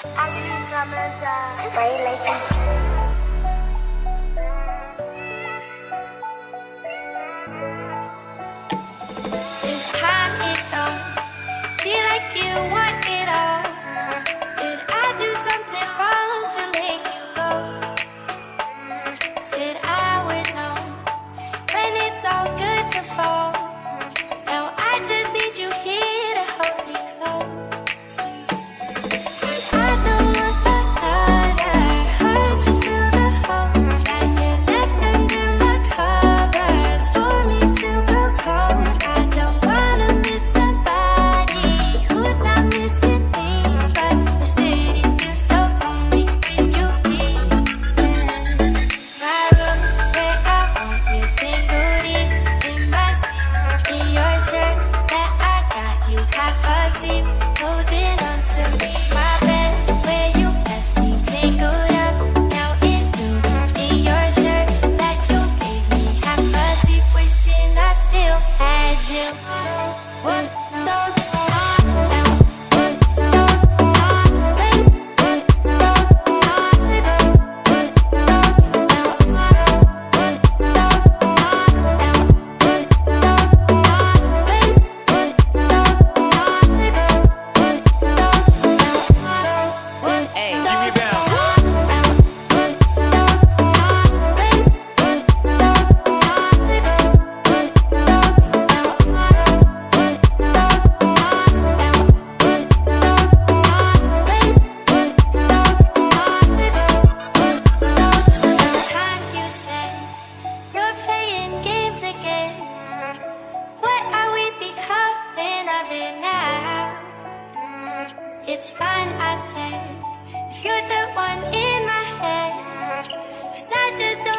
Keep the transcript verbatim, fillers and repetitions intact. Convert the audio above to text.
This time it don't feel like you want it all. Did I do something wrong to make you go? Said I would know when it's all good to fall. Now I just need you here to hold me close. I don't want another hurt to fill the holes that you left under my covers for me to go cold. I don't wanna miss somebody who's not missing me, but the city feels so lonely when you leave. My room where I want you, tinglies in my sheets, in your shirt that I got you half asleep, holding on to me. My bed where you left me, tangled up, now it's new. In your shirt that you gave me half asleep, wishing I still had you. What? No. Hey, give me down. Time you said you're playing games again. What are we becoming of it now? It's fine, I said, if you're the one in my head, 'cause I just don't